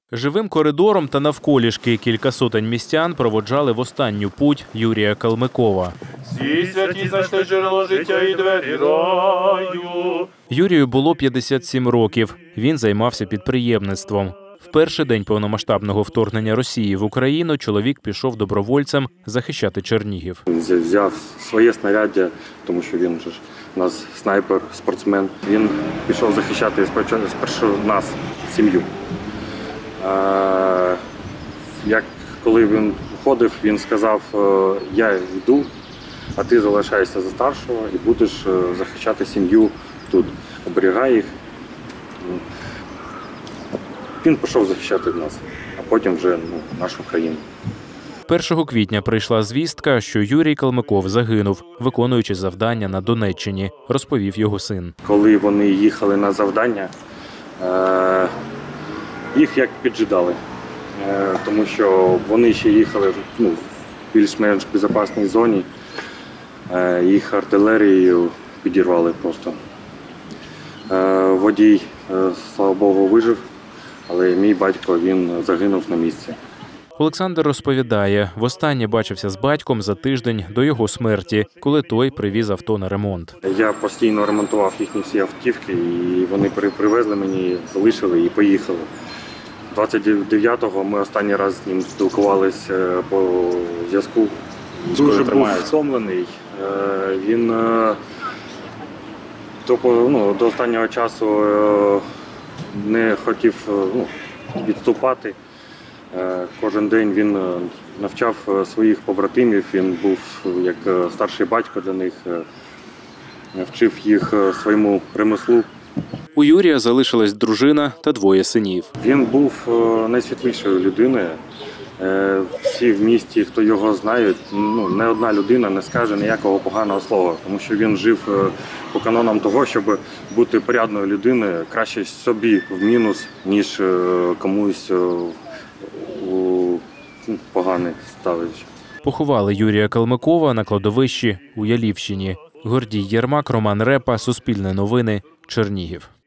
Живим коридором та навколішки кілька сотень містян проводжали в останню путь Юрія Калмикова. Всі святі знайшли джерело життя і двері раю. Юрію було 57 років. Він займався підприємництвом. В перший день повномасштабного вторгнення Росії в Україну чоловік пішов добровольцем захищати Чернігів. Він взяв своє снаряддя, тому що він же у нас снайпер, спортсмен. Він пішов захищати спершу нас, сім'ю. Коли він виходив, він сказав: я йду, а ти залишаєшся за старшого і будеш захищати сім'ю тут, оберігай їх. Він пішов захищати нас, а потім вже нашу країну. 1 квітня прийшла звістка, що Юрій Калмиков загинув, виконуючи завдання на Донеччині, розповів його син. Коли вони їхали на завдання, їх як піджидали, тому що вони ще їхали в більш-менш безпечній зоні, їх артилерією підірвали просто. Водій, слава Богу, вижив, але мій батько, він загинув на місці. Олександр розповідає, востаннє бачився з батьком за тиждень до його смерті, коли той привіз авто на ремонт. Я постійно ремонтував їхні всі автівки, і вони привезли мені, залишили і поїхали. 29-го ми останній раз з ним спілкувалися по зв'язку. Дуже був втомлений. Він до останнього часу не хотів відступати. Кожен день він навчав своїх побратимів, він був як старший батько для них, вчив їх своєму ремеслу. У Юрія залишилась дружина та 2 синів. Він був найсвітлішою людиною. Всі в місті, хто його знають, не одна людина не скаже ніякого поганого слова, тому що він жив по канонам того, щоб бути порядною людиною, краще собі в мінус, ніж комусь поганий ставить. Поховали Юрія Калмикова на кладовищі у Ялівщині. Гордій Єрмак, Роман Репа, Суспільне новини, Чернігів.